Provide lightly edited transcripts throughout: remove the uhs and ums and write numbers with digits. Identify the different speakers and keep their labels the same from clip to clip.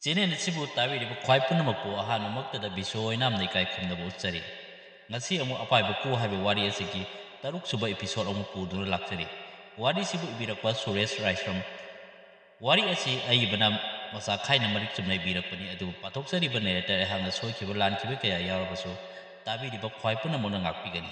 Speaker 1: Channel ꯑꯁꯤꯕꯨ ꯇꯥꯕꯤꯔꯤꯕ ꯈ꯭ꯋꯥꯏ ꯄꯨꯝꯅꯃꯛꯄꯨ ꯑꯍꯥꯟꯕꯃꯛꯇꯗ ꯕꯤꯁꯣꯏ ꯅꯥꯝꯅ ꯏꯀꯥꯏ ꯈꯨꯝꯅꯕ ꯎꯠꯆꯔꯤ꯫ ꯉꯁꯤ ꯑꯃꯨꯛ ꯑꯄꯥꯏꯕ ꯀꯨ ꯍꯥꯏꯕ ꯋꯥꯔꯤ ꯑꯁꯤꯒꯤ 6ꯁꯨꯕ ꯏꯄꯤꯁꯣꯗ ꯑꯃꯨꯛ ꯄꯨꯗꯨꯅ ꯂꯥꯛꯆꯔꯤ꯫ ꯋꯥꯔꯤꯁꯤꯕꯨ ꯏꯕꯤꯔꯛꯄ ꯁꯨꯔꯦꯁ ꯔꯥꯏꯁ꯭ꯔꯝ꯫ ꯋꯥꯔꯤ ꯑꯁꯤ ꯑꯏꯕꯅ ꯃꯆꯥ ꯈꯥꯏꯅ ꯃꯔꯤꯛ ꯆꯨꯝꯅ ꯏꯕꯤꯔꯛꯄꯅꯤ, ꯑꯗꯨꯕꯨ ꯄꯥꯊꯣꯛꯆꯔꯤꯕ ꯅꯦꯔꯦꯇꯔ ꯑꯩꯍꯥꯛꯅ ꯁꯣꯏꯈꯤꯕ ꯂꯥꯟꯈꯤꯕ ꯀꯌꯥ ꯌꯥꯎꯔꯕꯁꯨ ꯇꯥꯕꯤꯔꯤꯕ ꯈ꯭ꯋꯥꯏ ꯄꯨꯝꯅꯃꯛꯅ ꯉꯥꯛꯄꯤꯒꯅꯤ꯫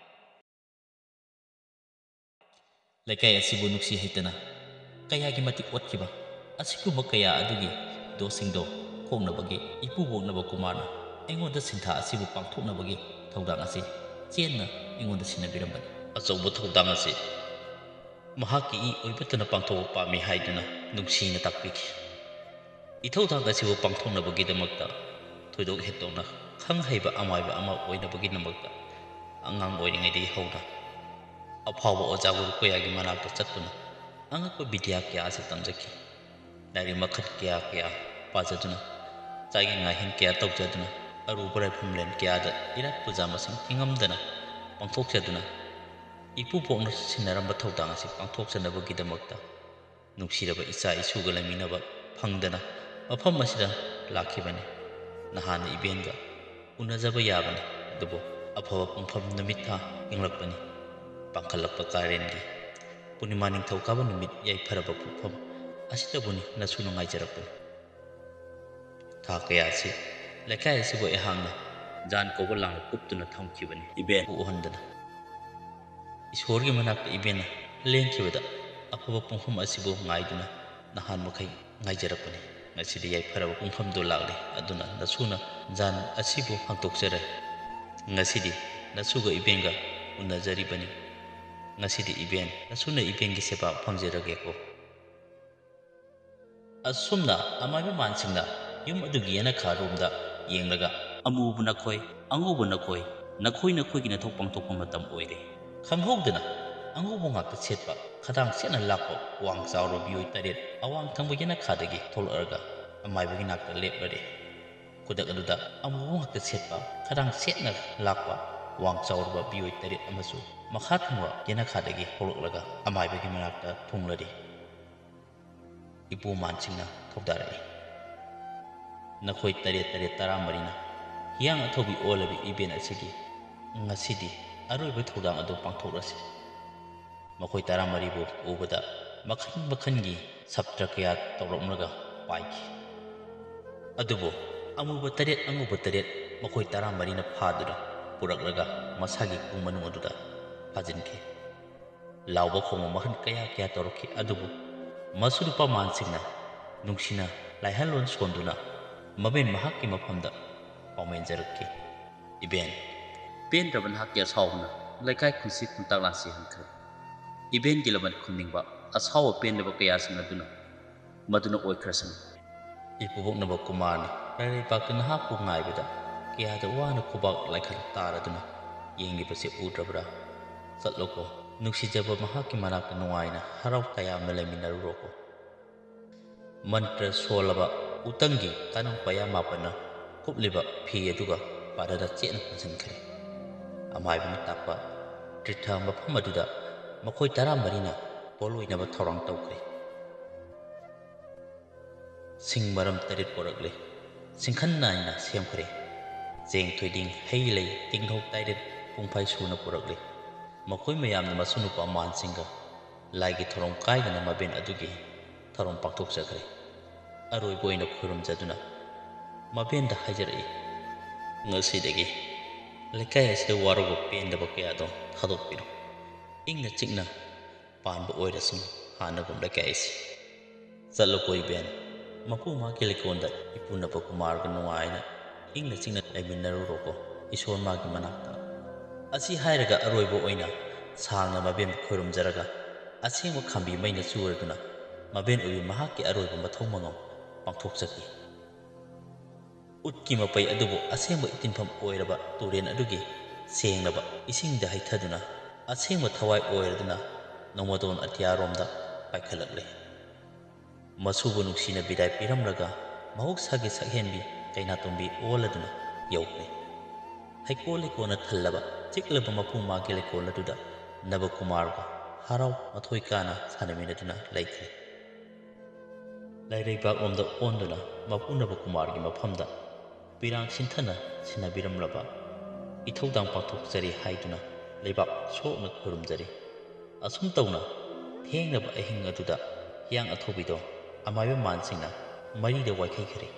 Speaker 1: ꯂꯩꯀꯥꯏ ꯑꯁꯤꯕꯨ ꯅꯨꯡꯁꯤ ꯍꯩꯇꯅ ꯀꯌꯥꯒꯤ ꯃꯇꯤꯛ ꯑꯣꯠꯈꯤꯕ ꯑꯁꯤꯒꯨꯝꯕ ꯀꯌꯥ ꯑꯗꯨꯒꯤ ꯗꯣꯁꯁꯤꯡꯗꯣ ꯀꯣꯛꯅꯕꯒꯤ ꯏꯄꯨꯕꯣꯛꯅꯕ ꯀꯨꯃꯥꯔꯅ ꯑꯩꯉꯣꯟꯗ ꯁꯤꯟꯊꯥ ꯑꯁꯤꯕꯨ ꯄꯥꯡꯊꯣꯛꯅꯕꯒꯤ ꯊꯧꯗꯥꯡ ꯑꯁꯤ ꯆꯦꯟꯅ ꯑꯩꯉꯣꯟꯗ ꯁꯤꯟꯅꯕꯤꯔꯝꯕꯅꯤ꯫ ꯑꯆꯧꯕ ꯊꯧꯗꯥꯡ ꯑꯁꯤ ꯃꯍꯥꯛꯀꯤ ꯏ ꯑꯣꯏꯕꯇꯅ ꯄꯥꯡꯊꯣꯛꯄ ꯄꯥꯝꯃꯤ ꯍꯥꯏꯗꯨꯅ ꯅꯨꯡꯁꯤꯅ ꯇꯥꯛꯄꯤꯈꯤ꯫ ꯏꯊꯧꯗꯥꯡ ꯑꯁꯤꯕꯨ ꯄꯥꯡꯊꯣꯛꯅꯕꯒꯤꯗꯃꯛꯇ ꯊꯣꯏꯗꯣꯛ ꯍꯦꯟꯗꯣꯛꯅ ꯈꯪ ꯍꯩꯕ ꯑꯃꯥꯏꯕ ꯑꯃ ꯑꯣꯏꯅꯕꯒꯤꯗꯃꯛꯇ ꯑꯉꯥꯡ ꯑꯣꯏꯔꯤꯉꯩꯗꯒꯤ ꯍꯧꯅ ꯑꯐꯥꯎꯕ ꯑꯣꯖꯥ ꯒꯨꯔꯨ ꯀꯌꯥꯒꯤ ꯃꯅꯥꯛꯇ ꯆꯠꯇꯨꯅ ꯑꯉꯛꯄ ꯕꯤꯗ꯭ꯌꯥ ꯀꯌꯥ ꯑꯁꯤ ꯇꯝꯖꯈꯤ꯫ ꯂꯥꯏꯔꯤꯛ ꯃꯈꯜ ꯀꯌꯥ ꯄꯥꯖꯗꯨꯅ ꯆꯥꯏꯒꯤ ꯉꯥꯏꯍꯤꯡ ꯀꯌꯥ ꯇꯧꯖꯗꯨꯅ ꯑꯔꯨꯕ ꯔꯥꯏꯐꯝꯂꯦꯟ ꯀꯌꯥꯗ ꯏꯔꯥꯠ ꯄꯨꯖꯥ ꯃꯁꯤꯡ ꯊꯤꯉꯝꯗꯅ ꯄꯥꯡꯊꯣꯛꯆꯗꯨꯅ ꯏꯄꯨꯕꯣꯛꯅ ꯁꯤꯟꯅꯔꯝꯕ ꯊꯧꯗꯥꯡ ꯑꯁꯤ ꯄꯥꯡꯊꯣꯛꯆꯅꯕꯒꯤꯗꯃꯛꯇ ꯅꯨꯡꯁꯤꯔꯕ ꯏꯆꯥ ꯏꯁꯨꯒ ꯂꯩꯃꯤꯟꯅꯕ ꯐꯪꯗꯅ ꯃꯐꯝ ꯑꯁꯤꯗ ꯂꯥꯛꯈꯤꯕꯅꯤ꯫ ꯅꯍꯥꯟꯅ ꯏꯕꯦꯟꯒ ꯎꯅꯖꯕ ꯌꯥꯕꯅꯤ, ꯑꯗꯨꯕꯨ ꯑꯐꯕ ꯄꯨꯡꯐꯝ ꯅꯨꯃꯤꯠ ꯊꯥ ꯌꯦꯡꯂꯛꯄꯅꯤ꯫ ꯄꯥꯡꯈꯠꯂꯛꯄ ꯀꯥꯔꯦꯟꯒꯤ ꯄꯨꯔꯅꯤꯃꯥ ꯅꯤꯡꯊꯧꯀꯥꯕ ꯅꯨꯃꯤꯠ ꯌꯥꯏꯐꯔꯕ ꯄꯣꯛꯐꯝ ꯑꯁꯤꯗꯕꯨꯅꯤ ꯅꯁꯨ ꯅꯨꯡꯉꯥꯏꯖꯔꯛꯄꯅꯤ꯫ ꯊꯥ ꯀꯌꯥꯁꯤ ꯂꯩꯀꯥꯏ ꯑꯁꯤꯕꯨ ꯑꯩꯍꯥꯛꯅ ꯖꯥꯟ ꯀꯧꯕ ꯂꯥꯡꯅ ꯀꯨꯞꯇꯨꯅ ꯊꯝꯈꯤꯕꯅꯤ, ꯏꯕꯦꯟ ꯎꯍꯟꯗꯅ꯫ ꯏꯁꯣꯔꯒꯤ ꯃꯅꯥꯛꯇ ꯏꯕꯦꯟꯅ ꯂꯦꯡꯈꯤꯕꯗ ꯑꯐꯕ ꯄꯨꯡꯐꯝ ꯑꯁꯤꯕꯨ ꯉꯥꯏꯗꯨꯅ ꯅꯍꯥꯟ ꯃꯈꯩ ꯉꯥꯏꯖꯔꯛꯄꯅꯤ꯫ ꯉꯁꯤꯗꯤ ꯌꯥꯏꯐꯔꯕ ꯄꯨꯡꯐꯝꯗꯨ ꯂꯥꯛꯂꯤ, ꯑꯗꯨꯅ ꯅꯁꯨꯅ ꯖꯥꯟ ꯑꯁꯤꯕꯨ ꯍꯥꯡꯇꯣꯛꯆꯔꯦ꯫ ꯉꯁꯤꯗꯤ ꯅꯁꯨꯒ ꯏꯕꯦꯟꯒ ꯎꯅꯖꯔꯤꯕꯅꯤ꯫ ꯉꯁꯤꯗꯤ ꯏꯕꯦꯟ ꯅꯁꯨꯅ ꯏꯕꯦꯟꯒꯤ ꯁꯦꯕꯥ ꯐꯪꯖꯔꯒꯦꯀꯣ꯫ ꯑꯁꯨꯝꯅ ꯑꯃꯥꯏꯕ ꯃꯥꯟꯁꯤꯡꯅ ꯌꯨꯝ ꯑꯗꯨꯒꯤ ꯌꯦꯅꯈꯥꯔꯣꯝꯗ ꯌꯦꯡꯂꯒ ꯑꯃꯨꯕ ꯅꯈꯣꯏ ꯑꯉꯧꯕ ꯅꯈꯣꯏ ꯅꯈꯣꯏꯒꯤ ꯅꯊꯧ ꯄꯥꯡꯊꯣꯛꯄ ꯃꯇꯝ ꯑꯣꯏꯔꯦ꯫ ꯈꯪꯍꯧꯗꯅ ꯑꯉꯧꯕ ꯉꯥꯛꯇ ꯁꯦꯠꯄ ꯈꯗꯥꯡ ꯁꯦꯠꯅ ꯂꯥꯛꯄ ꯋꯥꯡ ꯆꯥꯎꯔꯕ ꯃꯤꯑꯣꯏ 7 ꯑꯋꯥꯡ ꯊꯪꯕ ꯌꯦꯅꯈꯥꯗꯒꯤ ꯊꯣꯛꯂꯛꯑꯒ ꯑꯃꯥꯏꯕꯒꯤ ꯅꯥꯛꯇ ꯂꯦꯞꯂꯔꯦ꯫ ꯈꯨꯗꯛ ꯑꯗꯨꯗ ꯑꯃꯨꯕ ꯉꯥꯛꯇ ꯁꯦꯠꯄ ꯈꯗꯥꯡ ꯁꯦꯠꯅ ꯂꯥꯛꯄ ꯋꯥꯡ ꯆꯥꯎꯔꯕ ꯃꯤꯑꯣꯏ 7 ꯑꯃꯁꯨ ꯃꯈꯥ ꯊꯪꯕ ꯌꯦꯅꯈꯥꯗꯒꯤ ꯍꯧꯔꯛꯂꯒ ꯑꯃꯥꯏꯕꯒꯤ ꯃꯅꯥꯛꯇ ꯊꯨꯡꯂꯔꯤ꯫ ꯏꯄꯨꯃꯥꯟꯁꯤꯡꯅ ꯊꯧꯗꯥꯔꯛꯏ꯫ ꯅꯈꯣꯏ 13 ꯍꯤꯌꯥꯡ ꯑꯊꯧꯕꯤ ꯑꯣꯜꯂꯕꯤ ꯏꯕꯦꯟ ꯑꯁꯤꯒꯤ ꯉꯁꯤꯗꯤ ꯑꯔꯣꯏꯕ ꯊꯧꯗꯥꯡ ꯑꯗꯨ ꯄꯥꯡꯊꯣꯛꯂꯁꯤ꯫ ꯃꯈꯣꯏ 13ꯕꯨ ꯎꯕꯗ ꯃꯈꯟ ꯃꯈꯟꯒꯤ ꯁꯞꯇ꯭ꯔ ꯀꯌꯥ ꯇꯧꯔꯛꯂꯒ ꯄꯥꯏꯈꯤ꯫ ꯑꯗꯨꯕꯨ ꯑꯃꯨꯕ 7 ꯑꯉꯧꯕ 7 ꯃꯈꯣꯏ 13ꯅ ꯐꯥꯗꯨꯅ ꯄꯨꯔꯛꯂꯒ ꯃꯁꯥꯒꯤ ꯄꯨꯡ ꯃꯅꯨꯡ ꯑꯗꯨꯗ ꯐꯥꯖꯤꯟꯈꯤ꯫ ꯂꯥꯎꯕ ꯈꯣꯡꯕ ꯃꯈꯜ ꯀꯌꯥ ꯇꯧꯔꯛꯈꯤ, ꯑꯗꯨꯕꯨ ꯃꯁꯨ ꯅꯨꯄꯥ ꯃꯥꯟꯁꯤꯡꯅ ꯅꯨꯡꯁꯤꯅ ꯂꯥꯏꯍꯜꯂꯣꯟ ꯁꯣꯟꯗꯨꯅ ꯃꯕꯦꯟ ꯃꯍꯥꯛꯀꯤ ꯃꯐꯝꯗ ꯄꯥꯎꯃꯦꯟꯖꯔꯛꯈꯤ꯫ ꯏꯕꯦꯟ, ꯄꯦꯟꯗ꯭ꯔꯕ ꯅꯍꯥꯛꯀꯤ ꯑꯁꯥꯎꯕꯅ ꯂꯩꯀꯥꯏ ꯈꯨꯟꯁꯤ ꯈꯨꯟꯇꯥꯛ ꯂꯥꯟꯁꯤꯍꯟꯈ꯭ꯔꯦ꯫ ꯏꯕꯦꯟꯒꯤ ꯂꯃꯟ ꯈꯨꯝꯅꯤꯡꯕ ꯑꯁꯥꯎꯕ ꯄꯦꯟꯗꯕ ꯀꯌꯥꯁꯤꯡ ꯑꯗꯨꯅ ꯃꯗꯨꯅ ꯑꯣꯏꯈ꯭ꯔꯁꯅꯨ꯫ ꯏꯄꯨꯕꯣꯛꯅꯕ ꯀꯨꯃꯥꯔꯅ ꯂꯥꯏꯔꯩꯕꯥꯛꯇ ꯅꯍꯥꯛꯄꯨ ꯉꯥꯏꯕꯗ ꯀꯌꯥꯗ ꯋꯥꯅ ꯈꯨꯕꯥꯛ ꯂꯥꯏꯈꯜ ꯇꯥꯔꯗꯨꯅ ꯌꯦꯡꯂꯤꯕꯁꯤ ꯎꯗ꯭ꯔꯕ꯭ꯔꯥ? ꯆꯠꯂꯣꯀꯣ, ꯅꯨꯡꯁꯤꯖꯕ ꯃꯍꯥꯛꯀꯤ ꯃꯅꯥꯛꯇ ꯅꯨꯡꯉꯥꯏꯅ ꯍꯔꯥꯎ ꯇꯌꯥꯝꯅ ꯂꯩꯃꯤꯟꯅꯔꯨꯔꯣꯀꯣ꯫ ꯃꯟꯇ꯭ꯔ ꯁꯣꯜꯂꯕ ꯎꯇꯪꯒꯤ ꯇꯥꯅꯧ ꯄꯌꯥ 9ꯅ ꯀꯨꯞꯂꯤꯕ ꯐꯤ ꯑꯗꯨꯒ ꯄꯥꯗꯗ ꯆꯦꯠꯅ ꯄꯨꯟꯁꯤꯟꯈ꯭ꯔꯦ꯫ ꯑꯃꯥꯏꯕꯅ ꯇꯥꯛꯄ ꯇ꯭ꯔꯤꯊ ꯃꯐꯝ ꯑꯗꯨꯗ ꯃꯈꯣꯏ 13ꯅ ꯄꯣꯂꯣꯏꯅꯕ ꯊꯧꯔꯥꯡ ꯇꯧꯈ꯭ꯔꯦ꯫ ꯁꯤꯡ ꯃꯔꯝ 7 ꯄꯣꯔꯛꯂꯦ, ꯁꯤꯡꯈꯟ ꯅꯥꯏꯅ ꯁꯦꯝꯈ꯭ꯔꯦ꯫ ꯆꯦꯡ ꯊꯣꯏꯗꯤꯡ ꯍꯩ ꯂꯩ ꯇꯤꯡꯙꯧ ꯇꯥꯏꯔꯦꯠ ꯄꯨꯡꯐꯥꯏ ꯁꯨꯅ ꯄꯨꯔꯛꯂꯦ꯫ ꯃꯈꯣꯏ ꯃꯌꯥꯝꯅ ꯃꯁꯨ ꯅꯨꯄꯥ ꯃꯥꯟꯁꯤꯡꯒ ꯂꯥꯏꯒꯤ ꯊꯧꯔꯝ ꯀꯥꯏꯗꯅ ꯃꯕꯦꯟ ꯑꯗꯨꯒꯤ ꯊꯧꯔꯝ ꯄꯥꯡꯊꯣꯛꯆꯈ꯭ꯔꯦ꯫ ꯑꯔꯣꯏꯕ ꯑꯣꯏꯅ ꯈꯨꯔꯨꯝꯖꯗꯨꯅ ꯃꯕꯦꯟꯗ ꯍꯥꯏꯖꯔꯛꯏ, ꯉꯁꯤꯗꯒꯤ ꯂꯩꯀꯥꯏ ꯑꯁꯤꯗ ꯋꯥꯔꯧꯕ ꯄꯦꯟꯗꯕ ꯀꯌꯥꯗꯣ ꯊꯥꯗꯣꯛꯄꯤꯔꯣ꯫ ꯏꯪꯅ ꯆꯤꯛꯅ ꯄꯥꯟꯕ ꯑꯣꯏꯔꯁꯅꯨ ꯍꯥꯟꯅꯒꯨꯝ ꯂꯩꯀꯥꯏ ꯑꯁꯤ꯫ ꯆꯠꯂꯣꯀꯣ ꯏꯕꯦꯟ, ꯃꯄꯨ ꯃꯥꯒꯤ ꯂꯩꯀꯣꯜꯗ ꯏꯄꯨꯅꯕ ꯀꯨꯃꯥꯔꯒ ꯅꯨꯡꯉꯥꯏꯅ ꯏꯪꯅ ꯆꯤꯛꯅ ꯂꯩꯃꯤꯟꯅꯔꯨꯔꯣꯀꯣ ꯏꯁꯣꯔ ꯃꯥꯒꯤ ꯃꯅꯥꯛꯇ꯫ ꯑꯁꯤ ꯍꯥꯏꯔꯒ ꯑꯔꯣꯏꯕ ꯑꯣꯏꯅ ꯁꯥꯡꯅ ꯃꯕꯦꯟꯕꯨ ꯈꯨꯔꯨꯝꯖꯔꯒ ꯑꯁꯦꯡꯕ ꯈꯥꯝꯕꯤ ꯃꯩꯅ ꯆꯨꯔꯗꯨꯅ ꯃꯕꯦꯟ ꯑꯣꯏꯕꯤ ꯃꯍꯥꯛꯀꯤ ꯑꯔꯣꯏꯕ ꯃꯊꯧ ꯃꯉꯝ ꯄꯥꯡꯊꯣꯛꯆꯈꯤ꯫ ꯎꯠꯀꯤ ꯃꯄꯩ ꯑꯗꯨꯕꯨ ꯑꯁꯦꯡꯕ ꯏꯇꯤꯟꯐꯝ ꯑꯣꯏꯔꯕ ꯇꯨꯔꯦꯟ ꯑꯗꯨꯒꯤ ꯁꯦꯡꯂꯕ ꯏꯁꯤꯡꯗ ꯍꯩꯊꯗꯨꯅ ꯑꯁꯦꯡꯕ ꯊꯋꯥꯏ ꯑꯣꯏꯔꯗꯨꯅ ꯅꯣꯡꯃꯗꯣꯟ ꯑꯇꯤꯌꯥꯔꯣꯝꯗ ꯄꯥꯏꯈꯠꯂꯛꯂꯦ꯫ ꯃꯁꯨꯕꯨ ꯅꯨꯡꯁꯤꯅ ꯕꯤꯗꯥꯏ ꯄꯤꯔꯝꯂꯒ ꯃꯍꯧꯁꯥꯒꯤ ꯁꯛꯍꯦꯟꯕꯤ ꯀꯩꯅꯥꯇꯣꯝꯕꯤ ꯑꯣꯜꯂꯗꯨꯅ ꯌꯧꯈ꯭ꯔꯦ꯫ ꯍꯩꯀꯣꯜ ꯂꯩꯀꯣꯜꯅ ꯊꯜꯂꯕ ꯆꯤꯛꯂꯕ ꯃꯄꯨ ꯃꯥꯒꯤ ꯂꯩꯀꯣꯜ ꯑꯗꯨꯗ ꯅꯕꯀꯨꯃꯥꯔꯒ ꯍꯔꯥꯎ ꯃꯊꯣꯏ ꯀꯥꯅ ꯁꯥꯟꯅꯃꯤꯟꯅꯗꯨꯅ ꯂꯩꯈ꯭ꯔꯦ꯫ ꯂꯩꯔꯩꯕꯥꯛꯂꯣꯝꯗ ꯑꯣꯟꯗꯨꯅ ꯃꯄꯨꯅꯕ ꯀꯨꯃꯥꯔꯒꯤ ꯃꯐꯝꯗ ꯄꯤꯔꯥꯡ ꯁꯤꯟꯊꯅ ꯁꯤꯟꯅꯕꯤꯔꯝꯂꯕ ꯏꯊꯧꯗꯥꯡ ꯄꯥꯡꯊꯣꯛꯆꯔꯤ ꯍꯥꯏꯗꯨꯅ ꯂꯩꯕꯥꯛ ꯁꯣꯛꯅ ꯈꯨꯔꯨꯝꯖꯔꯤ꯫ ꯑꯁꯨꯝ ꯇꯧꯅ ꯊꯦꯡꯂꯕ ꯑꯍꯤꯡ ꯑꯗꯨꯗ ꯍꯤꯌꯥꯡ ꯑꯊꯧꯕꯤꯗꯣ ꯑꯃꯥꯏꯕ ꯃꯥꯟꯁꯤꯡꯅ ꯃꯔꯤꯗ ꯋꯥꯏꯈꯩꯈ꯭ꯔꯦ꯫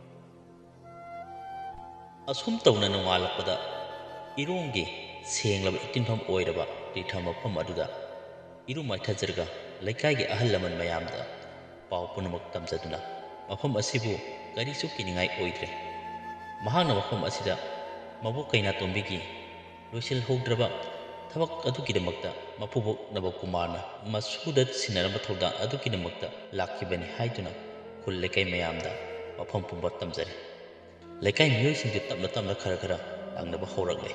Speaker 1: ꯑꯁꯨꯝ ꯇꯧꯅ ꯅꯣꯡꯉꯥꯜꯂꯛꯄꯗ ꯏꯔꯣꯡꯒꯤ ꯁꯦꯡꯂꯕ ꯏꯇꯤꯟꯐꯝ ꯑꯣꯏꯔꯕ ꯇꯤꯔꯊ ꯃꯐꯝ ꯑꯗꯨꯗ ꯏꯔꯨ ꯃꯥꯏꯊꯖꯔꯒ ꯂꯩꯀꯥꯏꯒꯤ ꯑꯍꯜ ꯂꯃꯟ ꯃꯌꯥꯝꯗ ꯄꯥꯎ ꯄꯨꯝꯅꯃꯛ ꯇꯝꯖꯗꯨꯅ ꯃꯐꯝ ꯑꯁꯤꯕꯨ ꯀꯔꯤꯁꯨ ꯀꯤꯅꯤꯡꯉꯥꯏ ꯑꯣꯏꯗ꯭ꯔꯦ꯫ ꯃꯍꯥꯛꯅ ꯃꯐꯝ ꯑꯁꯤꯗ ꯃꯕꯣꯛ ꯀꯩꯅꯥꯇꯣꯝꯕꯤꯒꯤ ꯂꯣꯏꯁꯤꯜꯍꯧꯗ꯭ꯔꯕ ꯊꯕꯛ ꯑꯗꯨꯒꯤꯗꯃꯛꯇ ꯃꯄꯨꯕꯣꯛ ꯅꯕꯀꯨꯃꯥꯔꯅ ꯃꯁꯨꯗ ꯁꯤꯟꯅꯔꯝꯕ ꯊꯧꯗꯥꯡ ꯑꯗꯨꯒꯤꯗꯃꯛꯇ ꯂꯥꯛꯈꯤꯕꯅꯤ ꯍꯥꯏꯗꯨꯅ ꯈꯨꯜ ꯂꯩꯀꯥꯏ ꯃꯌꯥꯝꯗ ꯃꯐꯝ ꯄꯨꯝꯕ ꯇꯝꯖꯔꯦ꯫ ꯂꯩꯀꯥꯏ ꯃꯤꯑꯣꯏꯁꯤꯡꯁꯨ ꯇꯞꯅ ꯇꯞꯅ ꯈꯔ ꯂꯥꯛꯅꯕ ꯍꯧꯔꯛꯂꯦ꯫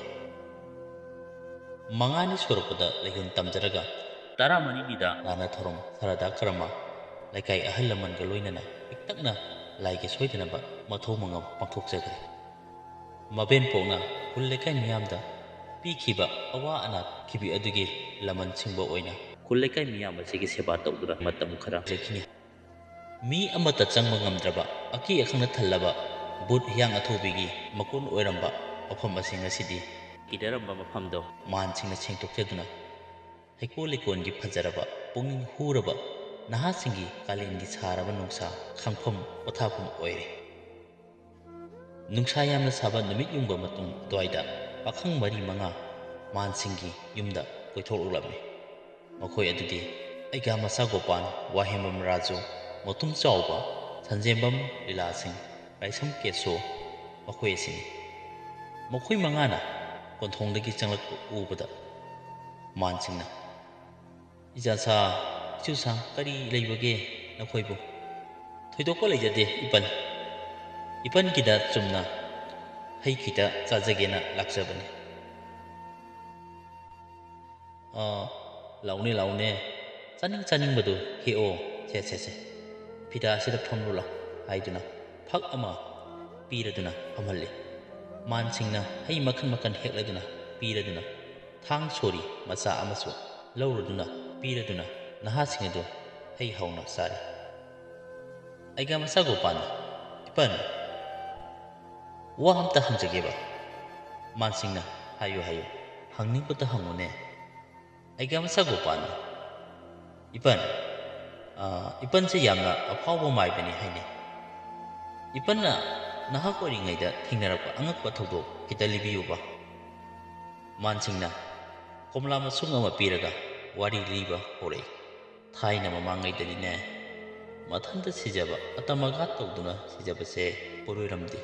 Speaker 1: ꯃꯉꯥꯅꯤ ꯁꯨꯔꯛꯄꯗ ꯂꯩꯍꯨꯟ ꯇꯝꯖꯔꯒ 12ꯅꯤꯗ ꯂꯥꯟꯅ ꯊꯧꯔꯝ ꯁꯔꯗꯥ ꯀꯔꯃ ꯂꯩꯀꯥꯏ ꯑꯍꯜ ꯂꯃꯟꯒ ꯂꯣꯏꯅꯅ ꯄꯤꯛꯇꯛꯅ ꯂꯥꯏꯒꯤ ꯁꯣꯏꯗꯅꯕ ꯃꯊꯧ ꯃꯉꯝ ꯄꯥꯡꯊꯣꯛꯆꯈ꯭ꯔꯦ꯫ ꯃꯕꯦꯟꯄꯣꯛꯅ ꯈꯨꯜ ꯂꯩꯀꯥꯏ ꯃꯤꯌꯥꯝꯗ ꯄꯤꯈꯤꯕ ꯑꯋꯥ ꯑꯅꯥ ꯈꯤꯕꯤ ꯑꯗꯨꯒꯤ ꯂꯃꯟ ꯁꯤꯡꯕ ꯑꯣꯏꯅ ꯈꯨꯜ ꯂꯩꯀꯥꯏ ꯃꯤꯌꯥꯝ ꯑꯁꯤꯒꯤ ꯁꯦꯕꯥ ꯇꯧꯗꯨꯅ ꯃꯇꯝ ꯈꯔ ꯂꯩꯈꯤꯅꯤ꯫ ꯃꯤ ꯑꯃꯠꯇ ꯆꯪꯕ ꯉꯝꯗ꯭ꯔꯕ ꯑꯀꯤ ꯑꯈꯪꯅ ꯊꯜꯂꯕ ꯕꯨꯠ ꯍꯤꯌꯥꯡ ꯑꯊꯧꯕꯤꯒꯤ ꯃꯀꯣꯟ ꯑꯣꯏꯔꯝꯕ ꯃꯐꯝ ꯑꯁꯤ ꯉꯁꯤꯗꯤ ꯀꯤꯗꯔꯝꯕ ꯃꯐꯝꯗꯣ ꯃꯥꯟꯁꯤꯡꯅ ꯁꯦꯡꯗꯣꯛꯆꯗꯨꯅ ꯍꯩꯀꯣꯜ ꯂꯩꯀꯣꯜꯒꯤ ꯐꯖꯔꯕ ꯄꯨꯛꯅꯤꯡ ꯍꯨꯔꯕ ꯅꯍꯥꯁꯤꯡꯒꯤ ꯀꯥꯂꯦꯟꯒꯤ ꯁꯥꯔꯕ ꯅꯨꯡꯁꯥ ꯈꯥꯡꯐꯝ ꯄꯣꯊꯥꯐꯝ ꯑꯣꯏꯔꯦ꯫ ꯅꯨꯡꯁꯥ ꯌꯥꯝꯅ ꯁꯥꯕ ꯅꯨꯃꯤꯠ ꯌꯨꯡꯕ ꯃꯇꯨꯡ ꯑꯗꯨꯋꯥꯏꯗ ꯄꯥꯈꯪ 4-5 ꯃꯥꯟꯁꯤꯡꯒꯤ ꯌꯨꯝꯗ ꯀꯣꯏꯊꯣꯛꯂꯛꯂꯝꯃꯤ꯫ ꯃꯈꯣꯏ ꯑꯗꯨꯗꯤ ꯑꯩꯒꯥ ꯃꯆꯥ ꯒꯣꯄꯥꯜ, ꯋꯥꯍꯦꯡꯕꯝ ꯔꯥꯖꯨ, ꯃꯇꯨꯝ ꯆꯥꯎꯕ, ꯁꯟꯖꯦꯝꯕꯝ ꯂꯤꯂꯥꯁꯤꯡ, ꯂꯥꯏꯁ꯭ꯔꯝ ꯀꯦꯁꯣ ꯃꯈꯣꯏ ꯑꯁꯤꯅꯤ꯫ ꯃꯈꯣꯏ 5ꯅ ꯀꯣꯟꯊꯣꯡꯗꯒꯤ ꯆꯪꯂꯛꯄ ꯎꯕꯗ ꯃꯥꯟꯁꯤꯡꯅ "ꯏꯆꯥꯁꯥ, ꯏꯁꯨꯁꯥ, ꯀꯔꯤ ꯂꯩꯕꯒꯦ ꯅꯈꯣꯏꯕꯨ?" "ꯊꯣꯏꯗꯣꯛꯄ ꯂꯩꯖꯗꯦ ꯏꯄꯟ. ꯏꯄꯟꯒꯤꯗ ꯆꯨꯝꯅ ꯍꯩ ꯈꯤꯇ ꯆꯥꯖꯒꯦꯅ ꯂꯥꯛꯆꯕꯅꯤ." "ꯂꯥꯎꯅꯦ ꯂꯥꯎꯅꯦ, ꯆꯥꯅꯤꯡꯕꯗꯨ ꯍꯦꯛꯑꯣ, ꯁꯦ ꯐꯤꯗꯥ ꯑꯁꯤꯗ ꯐꯝꯂꯨ ꯂꯥꯎ" ꯍꯥꯏꯗꯨꯅ ꯐꯛ ꯑꯃ ꯄꯤꯔꯗꯨꯅ ꯐꯝꯍꯜꯂꯤ꯫ ꯃꯥꯟꯁꯤꯡꯅ ꯍꯩ ꯃꯈꯟ ꯍꯦꯛꯂꯗꯨꯅ ꯄꯤꯔꯗꯨꯅ ꯊꯥꯡ ꯁꯣꯔꯤ ꯃꯆꯥ ꯑꯃꯁꯨ ꯂꯧꯔꯗꯨꯅ ꯄꯤꯔꯗꯨꯅ ꯅꯍꯥꯁꯤꯡ ꯑꯗꯨ ꯍꯩ ꯍꯥꯎꯅ ꯆꯥꯔꯤ꯫ ꯑꯩꯒꯥ ꯃꯆꯥ ꯒꯣꯄꯥꯜꯅ "ꯏꯄꯟ, ꯋꯥ ꯑꯝꯇ ꯍꯪꯖꯒꯦꯕ." ꯃꯥꯟꯁꯤꯡꯅ "ꯍꯥꯏꯌꯨ, ꯍꯪꯅꯤꯡꯕꯇ ꯍꯪꯉꯨꯅꯦ." ꯑꯩꯒꯥ ꯃꯆꯥ ꯒꯣꯄꯥꯜꯅ "ꯏꯄꯟ, ꯏꯄꯟꯁꯦ ꯌꯥꯝꯅ ꯑꯐꯥꯎꯕ ꯃꯥꯏꯕꯅꯤ ꯍꯥꯏꯅꯦ. ꯏꯄꯟꯅ ꯅꯍꯥꯛ ꯑꯣꯏꯔꯤꯉꯩꯗ ꯊꯦꯡꯅꯔꯛꯄ ꯑꯉꯛꯄ ꯊꯧꯗꯣꯛ ꯈꯤꯇ ꯂꯤꯕꯤꯌꯨꯕ." ꯃꯥꯟꯁꯤꯡꯅ ꯀꯣꯝꯂꯥ ꯃꯁꯨꯡ ꯑꯃ ꯄꯤꯔꯒ ꯋꯥꯔꯤ ꯂꯤꯕ ꯍꯧꯔꯛꯏ꯫ "ꯊꯥꯏꯅ ꯃꯃꯥꯡꯉꯩꯗꯗꯤꯅꯦ, ꯃꯊꯟꯇ ꯁꯤꯖꯕ ꯑꯇꯃꯘꯥꯠ ꯇꯧꯗꯨꯅ ꯁꯤꯖꯕꯁꯦ ꯄꯣꯠꯑꯣꯏꯔꯝꯗꯦ.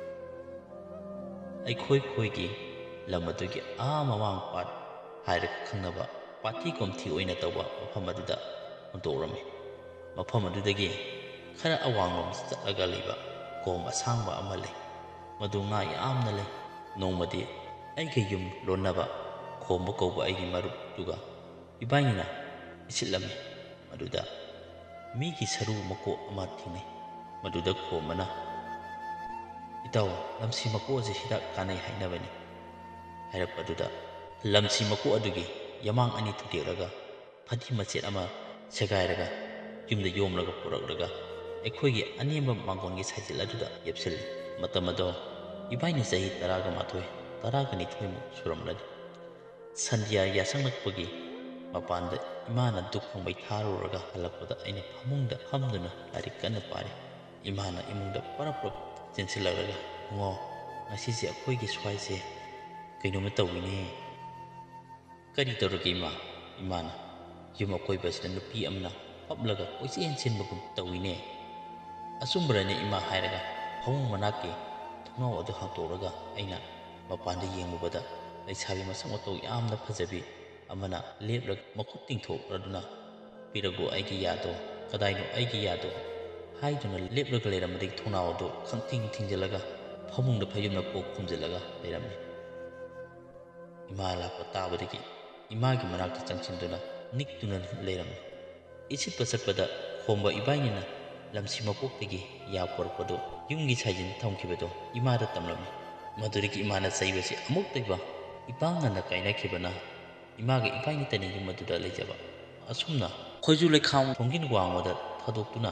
Speaker 1: ꯑꯩꯈꯣꯏꯒꯤ ꯂꯝ ꯑꯗꯨꯒꯤ ꯃꯃꯥꯡꯄꯥꯠ ꯍꯥꯏꯔꯒ ꯈꯪꯅꯕ ꯄꯥꯠꯊꯤ ꯀꯣꯝꯊꯤ ꯑꯣꯏꯅ ꯇꯧꯕ ꯃꯐꯝ ꯑꯗꯨꯗ ꯍꯨꯟꯇꯣꯛꯔꯝꯃꯤ꯫ ꯃꯐꯝ ꯑꯗꯨꯗꯒꯤ ꯈꯔ ꯑꯋꯥꯡꯂꯣꯝ ꯆꯠꯂꯒ ꯂꯩꯕ ꯀꯣꯝ ꯑꯁꯥꯡꯕ ꯑꯃ ꯂꯩ, ꯃꯗꯨ ꯉꯥ ꯌꯥꯝꯅ ꯂꯩ꯫ ꯅꯣꯡꯃꯗꯤ ꯑꯩꯒ ꯌꯨꯝ ꯂꯣꯟꯅꯕ ꯈꯣꯝꯕ ꯀꯧꯕ ꯑꯩꯒꯤ ꯃꯔꯨꯞꯇꯨꯒ ꯏꯕꯥꯏꯅꯤꯅ ꯏꯁꯤꯠꯂꯝꯃꯤ꯫ ꯃꯗꯨꯗ ꯃꯤꯒꯤ ꯁꯔꯨ ꯃꯀꯣꯛ ꯑꯃ ꯊꯦꯡꯅꯩ꯫ ꯃꯗꯨꯗ ꯈꯣꯝꯕꯅ, 'ꯏꯇꯥꯎ, ꯂꯝꯁꯤ ꯃꯀꯣꯛ ꯑꯁꯤ ꯍꯤꯗꯥꯛ ꯀꯥꯟꯅꯩ ꯍꯥꯏꯅꯕꯅꯤ' ꯍꯥꯏꯔꯛꯄꯗꯨꯗ ꯂꯝꯁꯤ ꯃꯀꯣꯛ ꯑꯗꯨꯒꯤ ꯌꯃꯥꯡ 2 ꯊꯨꯗꯦꯛꯂꯒ ꯐꯗꯤ ꯃꯆꯦꯠ ꯑꯃ ꯁꯦꯒꯥꯏꯔꯒ ꯌꯨꯝꯗ ꯌꯣꯝꯂꯒ ꯄꯨꯔꯛꯂꯒ ꯑꯩꯈꯣꯏꯒꯤ ꯑꯅꯦꯝꯕ ꯃꯥꯡꯒꯣꯟꯒꯤ ꯁꯥꯏꯖꯤꯜ ꯑꯗꯨꯗ ꯌꯦꯞꯁꯤꯜꯂꯤ꯫ ꯃꯇꯝ ꯑꯗꯣ ꯏꯕꯥꯏꯅꯤ ꯆꯍꯤ 11, 12 ꯃꯨꯛ ꯁꯨꯔꯝꯂꯅꯤ꯫ ꯁꯟꯙ꯭ꯌꯥ ꯌꯥꯆꯪꯂꯛꯄꯒꯤ ꯃꯄꯥꯟꯗ ꯏꯃꯥꯅ ꯙꯨꯞ ꯀꯥꯡꯃꯩ ꯊꯥꯔꯨꯔꯒ ꯍꯜꯂꯛꯄꯗ ꯑꯩꯅ ꯐꯃꯨꯡꯗ ꯐꯝꯗꯨꯅ ꯂꯥꯏꯔꯤꯛ ꯀꯟꯅ ꯄꯥꯔꯤ꯫ ꯏꯃꯥꯅ ꯏꯃꯨꯡꯗ ꯄꯔꯞ ꯆꯦꯟꯁꯤꯜꯂꯛꯂꯒ, 'ꯏꯕꯨꯡꯉꯣ, ꯉꯁꯤꯁꯦ ꯑꯩꯈꯣꯏꯒꯤ ꯁ꯭ꯋꯥꯏꯁꯦ ꯀꯩꯅꯣꯝꯃ ꯇꯧꯏꯅꯦ.' 'ꯀꯔꯤ ꯇꯧꯔꯒꯦ ꯏꯃꯥ?' ꯏꯃꯥꯅ, 'ꯌꯨꯝ ꯑꯀꯣꯏꯕꯁꯤꯗ ꯅꯨꯄꯤ ꯑꯃꯅ ꯍꯞꯂꯒ ꯀꯣꯏꯆꯦꯟ ꯆꯦꯟꯕꯒꯨꯝ ꯇꯧꯏꯅꯦ.' 'ꯑꯆꯨꯝꯕꯔꯅꯦ ꯏꯃꯥ' ꯍꯥꯏꯔꯒ ꯐꯃꯨꯡ ꯃꯅꯥꯛꯀꯤ ꯊꯣꯡꯅꯥꯎ ꯑꯗꯨ ꯍꯥꯡꯇꯣꯛꯂꯒ ꯑꯩꯅ ꯃꯄꯥꯟꯗ ꯌꯦꯡꯂꯨꯕꯗ ꯂꯩꯁꯥꯕꯤ ꯃꯁꯛ ꯃꯇꯧ ꯌꯥꯝꯅ ꯐꯖꯕꯤ ꯑꯃꯅ ꯂꯦꯞꯂꯒ ꯃꯈꯨꯠ ꯇꯤꯡꯊꯣꯛꯂꯗꯨꯅ 'ꯄꯤꯔꯛꯎ ꯑꯩꯒꯤ ꯌꯥꯗꯣ, ꯀꯗꯥꯏꯅꯣ ꯑꯩꯒꯤ ꯌꯥꯗꯣ' ꯍꯥꯏꯗꯨꯅ ꯂꯦꯞꯂꯒ ꯂꯩꯔꯝꯕꯗꯒꯤ ꯊꯣꯡꯅꯥꯎ ꯑꯗꯨ ꯈꯪꯊꯤꯡ ꯊꯤꯡꯖꯤꯜꯂꯒ ꯐꯃꯨꯡꯗ ꯐꯩꯖꯨꯞꯅ ꯀꯣꯛ ꯈꯨꯝꯖꯤꯜꯂꯒ ꯂꯩꯔꯝꯃꯤ꯫ ꯏꯃꯥ ꯂꯥꯛꯄ ꯇꯥꯕꯗꯒꯤ ꯏꯃꯥꯒꯤ ꯃꯅꯥꯛꯇ ꯆꯪꯁꯤꯟꯗꯨꯅ ꯅꯤꯛꯇꯨꯅ ꯂꯩꯔꯝꯃꯤ꯫ ꯏꯁꯤꯠꯄ ꯆꯠꯄꯗ ꯈꯣꯝꯕ ꯏꯕꯥꯏꯅꯤꯅ ꯂꯝꯁꯤ ꯃꯀꯣꯛꯇꯒꯤ ꯌꯥ ꯄꯣꯔꯛꯄꯗꯨ ꯌꯨꯝꯒꯤ ꯁꯥꯏꯖꯤꯟ ꯊꯝꯈꯤꯕꯗꯨ ꯏꯃꯥꯗ ꯇꯝꯂꯝꯃꯤ꯫ ꯃꯗꯨꯗꯒꯤ ꯏꯃꯥꯅ ꯆꯩꯕꯁꯤ ꯑꯃꯨꯛꯇꯣꯏꯕ ꯏꯄꯥꯡ-ꯉꯟꯅ ꯀꯥꯏꯅꯈꯤꯕꯅ ꯏꯃꯥꯒ ꯏꯕꯥꯏꯅꯤꯇꯅꯤ ꯌꯨꯝ ꯑꯗꯨꯗ ꯂꯩꯖꯕ꯫ ꯑꯁꯨꯝꯅ ꯈꯣꯏꯖꯨ ꯂꯩꯈꯥꯝ ꯊꯣꯡꯒꯤꯟ ꯋꯥꯡꯃꯗ ꯊꯥꯗꯣꯛꯇꯨꯅ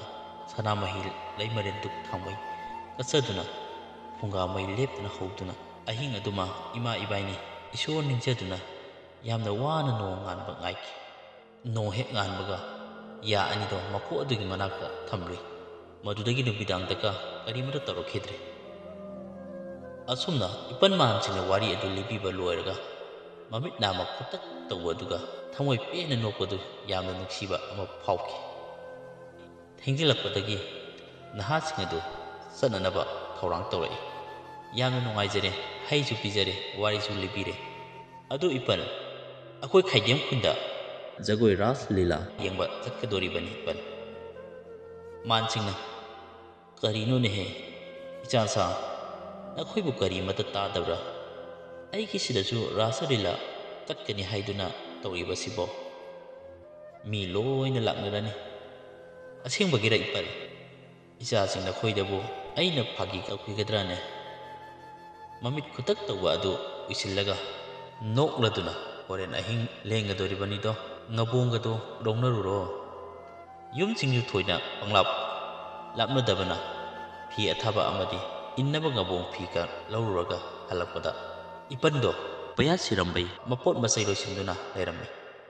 Speaker 1: ꯁꯅꯥꯃꯍꯤ ꯂꯩꯃꯔꯦꯟ ꯗꯨꯛ ꯊꯥꯡꯃꯩ ꯀꯠꯆꯗꯨꯅ ꯐꯨꯡꯒꯥ ꯃꯩ ꯂꯦꯞꯇꯅ ꯍꯧꯗꯨꯅ ꯑꯍꯤꯡ ꯑꯗꯨꯃ ꯏꯃꯥ ꯏꯕꯥꯏꯅꯤ ꯏꯁꯣꯔ ꯅꯤꯡꯖꯗꯨꯅ ꯌꯥꯝꯅ ꯋꯥꯅ ꯅꯣꯡ ꯉꯥꯟꯕ ꯉꯥꯏꯈꯤ꯫ ꯅꯣꯡ ꯍꯦꯛ ꯉꯥꯟꯕꯒ ꯌꯥ ꯑꯅꯤꯗꯣ ꯃꯀꯣꯛ ꯑꯗꯨꯒꯤ ꯃꯅꯥꯛꯇ ꯊꯝꯂꯨꯏ꯫ ꯃꯗꯨꯗꯒꯤ ꯅꯨꯃꯤꯗꯥꯡꯗꯒ ꯀꯔꯤꯃꯠꯇ ꯇꯧꯔꯛꯈꯤꯗ꯭ꯔꯦ꯫ ꯑꯁꯨꯝꯅ ꯏꯄꯟ ꯃꯥꯟꯁꯤꯡꯅ ꯋꯥꯔꯤ ꯑꯗꯨ ꯂꯤꯕꯤꯕ ꯂꯣꯏꯔꯒ ꯃꯃꯤꯠ ꯅꯥꯝꯃ ꯈꯨꯇꯛ ꯇꯧꯕ ꯑꯗꯨꯒ ꯊꯃꯣꯏ ꯄꯦꯟꯅ ꯅꯣꯛꯄꯗꯨ ꯌꯥꯝꯅ ꯅꯨꯡꯁꯤꯕ ꯑꯃ ꯐꯥꯎꯈꯤ꯫ ꯊꯦꯡꯖꯤꯜꯂꯛꯄꯗꯒꯤ ꯅꯍꯥꯁꯤꯡ ꯑꯗꯨ ꯆꯠꯅꯅꯕ ꯊꯧꯔꯥꯡ ꯇꯧꯔꯛꯏ꯫ ꯌꯥꯝꯅ ꯅꯨꯡꯉꯥꯏꯖꯔꯦ, ꯍꯩꯁꯨ ꯄꯤꯖꯔꯦ, ꯋꯥꯔꯤꯁꯨ ꯂꯤꯕꯤꯔꯦ꯫ ꯑꯗꯨ ꯏꯄꯟ, ꯑꯩꯈꯣꯏ ꯈꯥꯏꯗꯦꯝ ꯈꯨꯟꯗ ꯖꯒꯣꯏ ꯔꯥꯁ ꯂꯤꯂꯥ ꯌꯦꯡꯕ ꯆꯠꯀꯗꯣꯔꯤꯕꯅꯤ ꯏꯄꯟ꯫ ꯃꯥꯟꯁꯤꯡꯅ ꯀꯔꯤꯅꯣꯅꯦꯍꯦ ꯏꯆꯥꯁꯥ, ꯅꯈꯣꯏꯕꯨ ꯀꯔꯤꯃꯠꯇ ꯇꯥꯗꯕ꯭ꯔꯥ? ꯑꯩꯒꯤ ꯁꯤꯗꯁꯨ ꯔꯥꯁ ꯂꯤꯂꯥ ꯆꯠꯀꯅꯤ ꯍꯥꯏꯗꯨꯅ ꯇꯧꯔꯤꯕꯁꯤꯕꯣ? ꯃꯤ ꯂꯣꯏꯅ ꯂꯥꯛꯅꯔꯅꯤ꯫ ꯑꯁꯦꯡꯕꯒꯤꯔ ꯏꯄꯟ? ꯏꯆꯥꯁꯤꯡ ꯅꯈꯣꯏꯗꯕꯨ ꯑꯩꯅ ꯐꯥꯒꯤ ꯇꯧꯈꯤꯒꯗ꯭ꯔꯥꯅꯦ? ꯃꯃꯤꯠ ꯈꯨꯇꯛ ꯇꯧꯕ ꯑꯗꯨ ꯎꯏꯁꯤꯜꯂꯒ ꯅꯣꯛꯂꯗꯨꯅ ꯍꯣꯔꯦꯟ ꯑꯍꯤꯡ ꯂꯦꯡꯒꯗꯣꯔꯤꯕꯅꯤꯗꯣ, ꯉꯕꯣꯡꯒꯗꯣ ꯂꯧꯅꯔꯨꯔꯣ꯫ ꯌꯨꯝꯁꯤꯡꯁꯨ ꯊꯣꯏꯅ ꯄꯪꯂꯥꯞ ꯂꯥꯞꯅꯗꯕꯅ ꯐꯤ ꯑꯊꯥꯕ ꯑꯃꯗꯤ ꯏꯟꯅꯕ ꯉꯕꯣꯡ ꯐꯤꯒ ꯂꯧꯔꯨꯔꯒ ꯍꯜꯂꯛꯄꯗ ꯏꯄꯟꯗꯣ ꯄꯌꯥ ꯁꯤꯔꯝꯕꯩ ꯃꯄꯣꯠ ꯃꯆꯩ ꯂꯣꯏꯁꯤꯟꯗꯨꯅ ꯂꯩꯔꯝꯃꯤ꯫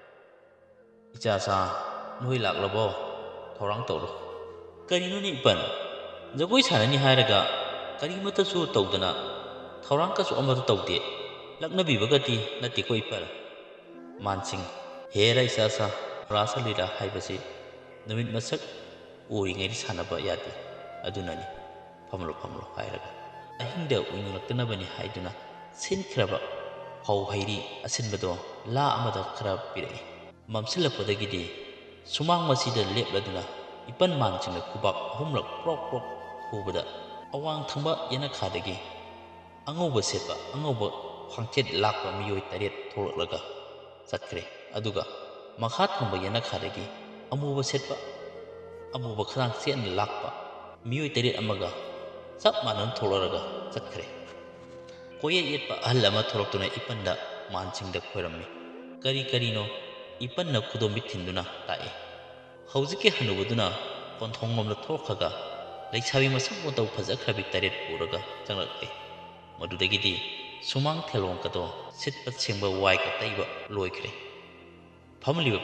Speaker 1: ꯏꯆꯥꯁꯥ, ꯅꯣꯏ ꯂꯥꯛꯂꯕꯣ? ꯊꯧꯔꯥꯡ ꯇꯧꯔꯣ꯫ ꯀꯔꯤꯅꯣꯅꯦ ꯏꯄꯟ, ꯖꯒꯣꯏ ꯁꯥꯟꯅꯅꯤ ꯍꯥꯏꯔꯒ ꯀꯔꯤꯃꯠꯇꯁꯨ ꯇꯧꯗꯅ ꯊꯧꯔꯥꯡꯀꯁꯨ ꯑꯃꯠꯇ ꯇꯧꯗꯦ, ꯂꯛꯅꯕꯤꯕꯒꯗꯤ ꯅꯠꯇꯦꯀꯣ ꯏꯄꯟ? ꯃꯥꯟꯁꯤꯡ, ꯍꯦꯔꯥ ꯏꯆꯥꯁꯥ, ꯔꯥꯁ ꯂꯤꯂꯥ ꯍꯥꯏꯕꯁꯤ ꯅꯨꯃꯤꯠ ꯃꯁꯛ ꯎꯔꯤꯉꯩꯗ ꯁꯥꯟꯅꯕ ꯌꯥꯗꯦ, ꯑꯗꯨꯅꯅꯤ ꯐꯝꯂꯣ ꯐꯝꯂꯣ ꯍꯥꯏꯔꯒ ꯑꯍꯤꯡꯗ ꯎꯏꯅꯤꯡꯂꯛꯇꯅꯕꯅꯤ ꯍꯥꯏꯗꯨꯅ ꯁꯤꯟꯈ꯭ꯔꯕ ꯐꯧ ꯍꯩꯔꯤ ꯑꯁꯤꯟꯕꯗꯣ ꯂꯥ ꯑꯃꯗ ꯈꯔ ꯄꯤꯔꯛꯏ꯫ ꯃꯝꯁꯤꯜꯂꯛꯄꯗꯒꯤꯗꯤ ꯁꯨꯃꯥꯡ ꯃꯆꯤꯗ ꯂꯦꯞꯂꯗꯨꯅ ꯏꯄꯟ ꯃꯥꯟꯁꯤꯡꯅ ꯈꯨꯕꯥꯛ ꯑꯍꯨꯝꯂꯛ ꯄ꯭ꯔꯣꯛ ꯄ꯭ꯔꯣꯛ ꯈꯨꯕꯗ ꯑꯋꯥꯡ ꯊꯪꯕ ꯌꯦꯅꯈꯥꯗꯒꯤ ꯑꯉꯧꯕ ꯁꯦꯠꯄ ꯑꯉꯧꯕ ꯈ꯭ꯋꯥꯡꯆꯦꯠ ꯂꯥꯛꯄ ꯃꯤꯑꯣꯏ 8 ꯊꯣꯛꯂꯛꯂꯒ ꯆꯠꯈ꯭ꯔꯦ꯫ ꯑꯗꯨꯒ ꯃꯈꯥ ꯊꯪꯕ ꯌꯦꯅꯈꯥꯗꯒꯤ ꯑꯃꯨꯕ ꯁꯦꯠꯄ ꯑꯃꯨꯕ ꯈꯗꯥꯡ ꯆꯦꯠꯅ ꯂꯥꯛꯄ ꯃꯤꯑꯣꯏ 9 ꯑꯃꯒ ꯆꯞ ꯃꯥꯟꯅꯅ ꯊꯣꯛꯂꯛꯂꯒ ꯆꯠꯈ꯭ꯔꯦ꯫ ꯀꯣꯌꯦꯠ ꯌꯦꯠꯄ ꯑꯍꯜ ꯑꯃ ꯊꯣꯛꯂꯛꯇꯨꯅ ꯏꯄꯟꯗ ꯃꯥꯟꯁꯤꯡꯗ ꯈꯣꯏꯔꯝꯃꯤ꯫ ꯀꯔꯤ ꯀꯔꯤꯅꯣ ꯏꯄꯟꯅ ꯈꯨꯗꯣꯝꯕꯤ ꯊꯤꯟꯗꯨꯅ ꯇꯥꯛꯏ꯫ ꯍꯧꯖꯤꯛꯀꯤ ꯍꯅꯨꯕꯗꯨꯅ ꯀꯣꯟꯊꯣꯡꯂꯣꯝꯗ ꯊꯣꯛꯈ꯭ꯔꯒ ꯂꯩꯁꯥꯕꯤ ꯃꯁꯛ ꯃꯇꯧ ꯐꯖꯈ꯭ꯔꯕꯤ 9 ꯄꯨꯔꯒ ꯆꯪꯂꯛꯂꯦ꯫ ꯃꯗꯨꯗꯒꯤꯗꯤ ꯁꯨꯃꯥꯡ ꯊꯦꯂꯣꯡꯀꯗꯣ ꯁꯤꯠꯄ ꯁꯦꯡꯕ ꯋꯥꯏꯒ ꯇꯩꯕ ꯂꯣꯏꯈ꯭ꯔꯦ꯫ ꯐꯝꯂꯤꯕ